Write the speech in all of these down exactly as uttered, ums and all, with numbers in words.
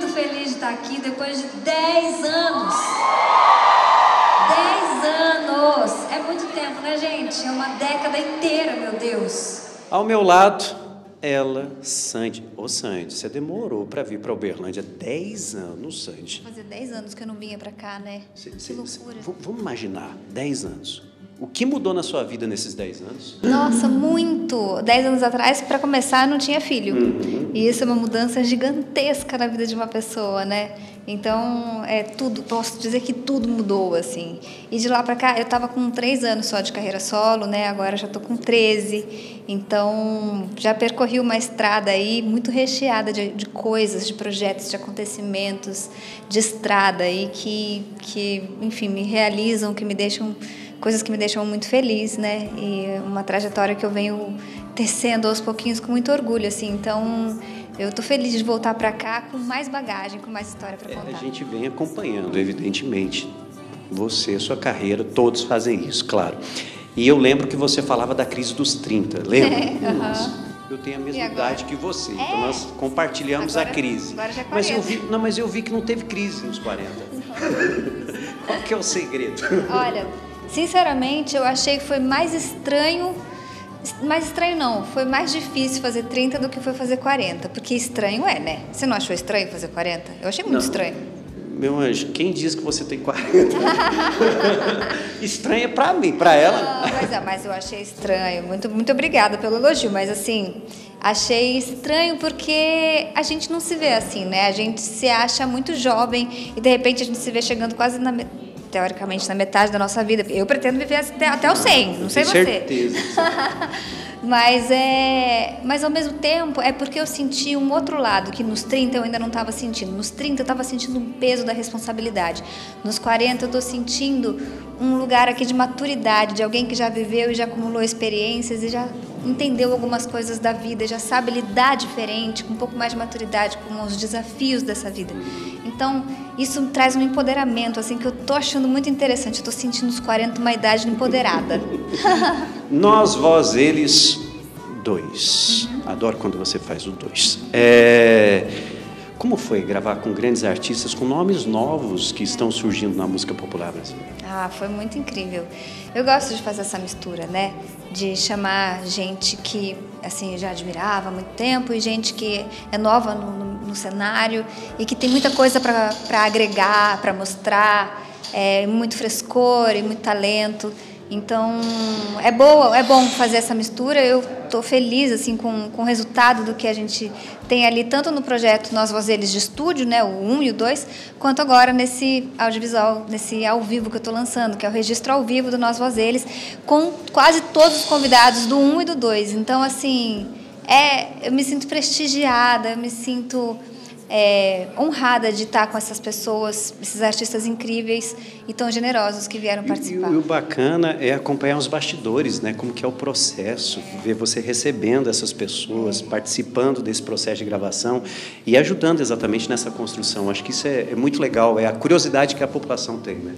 muito feliz de estar aqui depois de dez anos. dez anos! É muito tempo, né, gente? É uma década inteira, meu Deus. Ao meu lado, ela, Sandy. Ô, Sandy, você demorou para vir para Uberlândia. dez anos, Sandy. Fazia dez anos que eu não vinha para cá, né? Cê, que cê, loucura. Cê, vamos imaginar, dez anos. O que mudou na sua vida nesses dez anos? Nossa, muito! dez anos atrás, para começar, eu não tinha filho. Uhum. E isso é uma mudança gigantesca na vida de uma pessoa, né? Então, é tudo, posso dizer que tudo mudou, assim. E de lá para cá, eu estava com três anos só de carreira solo, né? Agora já estou com treze. Então, já percorri uma estrada aí muito recheada de, de coisas, de projetos, de acontecimentos, de estrada aí que, que, enfim, me realizam, que me deixam... coisas que me deixam muito feliz, né? E uma trajetória que eu venho tecendo aos pouquinhos com muito orgulho, assim. Então, eu tô feliz de voltar para cá com mais bagagem, com mais história para contar. É, a gente vem acompanhando, evidentemente, você, sua carreira, todos fazem isso, claro. E eu lembro que você falava da crise dos trinta, lembra? É, uhum. Eu tenho a mesma idade que você, é. Então nós compartilhamos agora, a crise. Agora já é mas eu vi, não, mas eu vi que não teve crise nos quarenta. Uhum. Qual que é o segredo? Olha, sinceramente, eu achei que foi mais estranho, mais estranho não, foi mais difícil fazer trinta do que foi fazer quarenta, porque estranho é, né? Você não achou estranho fazer quarenta? Eu achei muito não. estranho. Meu anjo, quem diz que você tem quarenta? Estranho é pra mim, pra ela. Não, mas, é, mas eu achei estranho, muito, muito obrigada pelo elogio, mas assim, achei estranho porque a gente não se vê assim, né? A gente se acha muito jovem e de repente a gente se vê chegando quase na... teoricamente na metade da nossa vida. Eu pretendo viver até, até os cem, não sei você. Certeza. mas, é, mas ao mesmo tempo é porque eu senti um outro lado que nos trinta eu ainda não estava sentindo. Nos trinta eu estava sentindo um peso da responsabilidade. Nos quarenta eu estou sentindo um lugar aqui de maturidade, de alguém que já viveu e já acumulou experiências e já entendeu algumas coisas da vida, já sabe lidar diferente, com um pouco mais de maturidade com os desafios dessa vida. Então, isso traz um empoderamento, assim, que eu tô achando muito interessante. Eu tô sentindo os quarenta uma idade empoderada. Nós, vós, eles, dois. Uhum. Adoro quando você faz o dois. É... Como foi gravar com grandes artistas, com nomes novos que estão surgindo na música popular brasileira? Ah, foi muito incrível. Eu gosto de fazer essa mistura, né? De chamar gente que, assim, já admirava há muito tempo e gente que é nova no, no, no cenário e que tem muita coisa para agregar, para mostrar, é, muito frescor e muito talento. Então, é, boa, é bom fazer essa mistura. Eu estou feliz assim, com, com o resultado do que a gente tem ali, tanto no projeto Nós, Vós, Eles de estúdio, né, o um e o dois, quanto agora nesse audiovisual, nesse ao vivo que eu estou lançando, que é o registro ao vivo do Nós, Vós, Eles, com quase todos os convidados do um e do dois. Então, assim, é, eu me sinto prestigiada, eu me sinto... É, honrada de estar com essas pessoas, esses artistas incríveis e tão generosos que vieram participar. E, e o bacana é acompanhar os bastidores, né? Como que é o processo, é. ver você recebendo essas pessoas, é. participando desse processo de gravação e ajudando exatamente nessa construção. Acho que isso é, é muito legal, é a curiosidade que a população tem, né?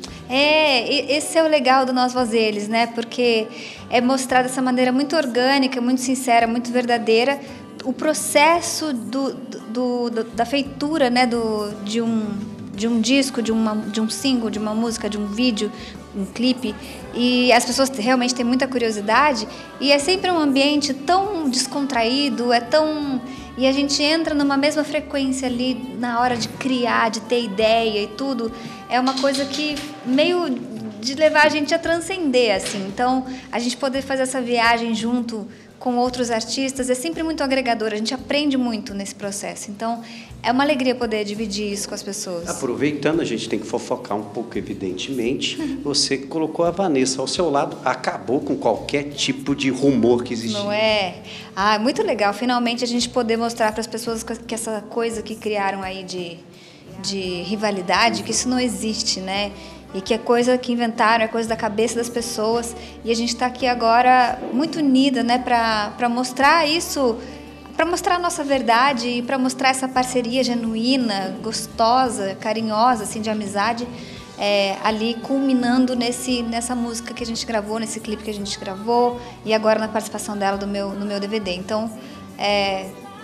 É, esse é o legal do Nós, Vós, Eles, né? Porque é mostrar dessa maneira muito orgânica, muito sincera, muito verdadeira, o processo do, do, do, da feitura, né, do, de, um, de um disco, de, uma, de um single, de uma música, de um vídeo, um clipe, e as pessoas realmente têm muita curiosidade, e é sempre um ambiente tão descontraído, é tão... e a gente entra numa mesma frequência ali na hora de criar, de ter ideia e tudo, é uma coisa que meio de levar a gente a transcender, assim. Então, a gente poder fazer essa viagem junto com outros artistas é sempre muito agregador, a gente aprende muito nesse processo. Então, é uma alegria poder dividir isso com as pessoas. Aproveitando, a gente tem que fofocar um pouco, evidentemente. Você colocou a Vanessa ao seu lado, acabou com qualquer tipo de rumor que existia. Não é? Ah, muito legal, finalmente a gente poder mostrar para as pessoas que essa coisa que criaram aí de, de rivalidade, que isso não existe, né? E que é coisa que inventaram, é coisa da cabeça das pessoas. E a gente está aqui agora muito unida, né, para mostrar isso, para mostrar a nossa verdade e para mostrar essa parceria genuína, gostosa, carinhosa, assim, de amizade, é, ali culminando nesse, nessa música que a gente gravou, nesse clipe que a gente gravou e agora na participação dela do meu, no meu D V D. Então, é,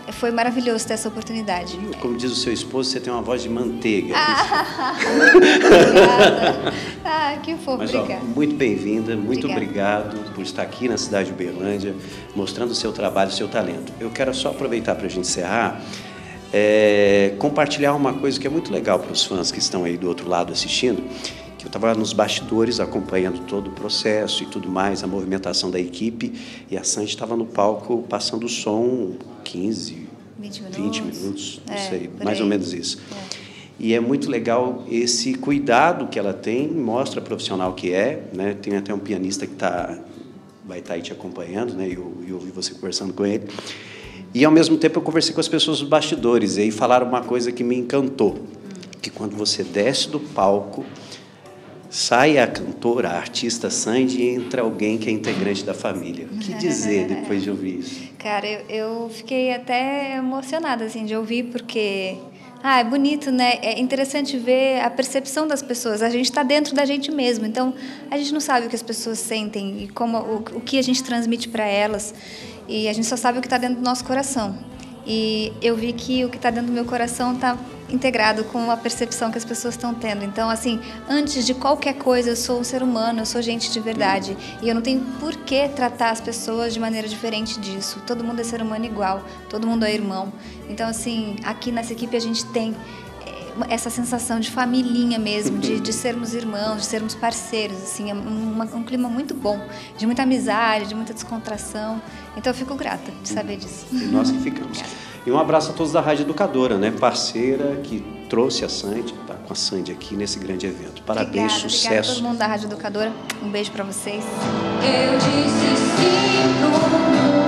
foi maravilhoso ter essa oportunidade. Como diz o seu esposo, você tem uma voz de manteiga. Ah, obrigada. Ah, que fofo, Mas, ó, obrigada. muito bem-vinda, muito Obrigada. obrigado por estar aqui na cidade de Uberlândia, mostrando o seu trabalho, o seu talento. Eu quero só aproveitar para a gente encerrar, é, compartilhar uma coisa que é muito legal para os fãs que estão aí do outro lado assistindo, que eu estava nos bastidores acompanhando todo o processo e tudo mais, a movimentação da equipe, e a Sandy estava no palco passando o som quinze, vinte minutos, vinte minutos, não é, sei, mais aí. ou menos isso. É. E é muito legal esse cuidado que ela tem, mostra a profissional que é, né? Tem até um pianista que tá, vai estar aí te acompanhando, né? E eu, eu ouvi você conversando com ele. E, ao mesmo tempo, eu conversei com as pessoas dos bastidores, e aí falaram uma coisa que me encantou, que quando você desce do palco, sai a cantora, a artista Sandy, e entra alguém que é integrante da família. O que dizer depois de ouvir isso? Cara, eu, eu fiquei até emocionada, assim, de ouvir, porque... Ah, é bonito, né? É interessante ver a percepção das pessoas. A gente está dentro da gente mesmo, então a gente não sabe o que as pessoas sentem e como, o, o que a gente transmite para elas. E a gente só sabe o que está dentro do nosso coração. E eu vi que o que está dentro do meu coração está integrado com a percepção que as pessoas estão tendo. Então, assim, antes de qualquer coisa, eu sou um ser humano, eu sou gente de verdade. E eu não tenho por que tratar as pessoas de maneira diferente disso. Todo mundo é ser humano igual, todo mundo é irmão. Então, assim, aqui nessa equipe a gente tem essa sensação de familhinha mesmo, de, de sermos irmãos, de sermos parceiros, assim, é uma, um clima muito bom, de muita amizade, de muita descontração. Então eu fico grata de saber disso. E nós que ficamos. E um abraço a todos da Rádio Educadora, né? Parceira que trouxe a Sandy, tá com a Sandy aqui nesse grande evento. Parabéns, obrigada, sucesso. Obrigada a todo mundo da Rádio Educadora. Um beijo para vocês. Eu disse sim pro mundo.